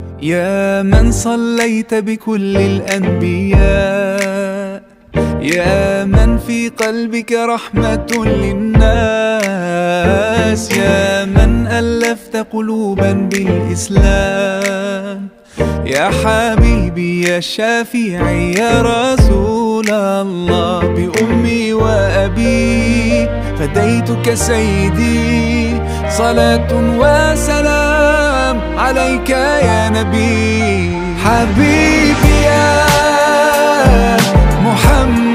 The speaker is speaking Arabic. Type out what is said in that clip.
يا من صليت بكل الأنبياء، يا من في قلبك رحمة للناس، يا من ألفت قلوبا بالإسلام، يا حبيبي يا شافعي يا رسول الله، بأمي وأبي فديتك سيدي، صلاة وسلام عليك يا نبي. حبيبي يا محمد